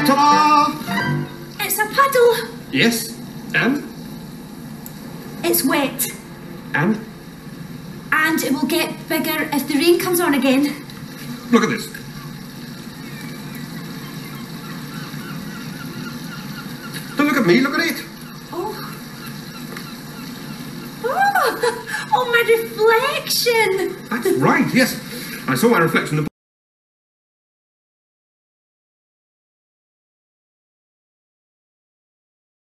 Ta-da! It's a puddle. Yes, and? It's wet. And? And it will get bigger if the rain comes on again. Look at this. Don't look at me, look at it. Oh. Oh, oh, my reflection. That's right, yes. I saw my reflection in the